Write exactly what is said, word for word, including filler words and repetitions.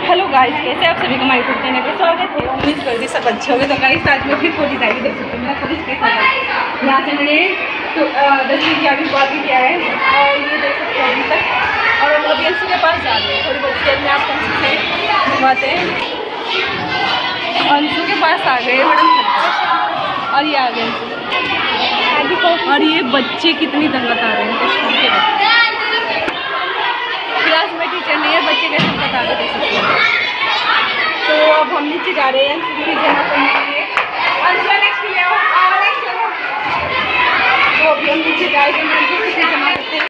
Hello guys, कैसे आप सभी को हमारे यूट्यूब चैनल पर स्वागत है। उम्मीद करती सब अच्छे होंगे। तो गाइस आज मैं फिर कॉलेज आई देख सकते हैं मेरा कॉलेज कैसा है। यहाँ से मैंने तो दसवीं ग्यारहवीं बारहवीं किया है और ये देख सकते हैं अभी तक। और हम अभी अंशु के पास जा रहे हैं, थोड़ी बहुत देर में आपको अंशु से घुमाते हैं। अंशु के पास आ गए मैडम और ये आ गए अंशु। और ये बच्चे कितनी दंगत आ रहे हैं। क्लास में टीचर नहीं है, बच्चे कैसे बता के दे सकते हैं। तो अब हम नीचे जा रहे हैं जमा करने के लिए। तो अभी हम नीचे जाएंगे जमा करते हैं।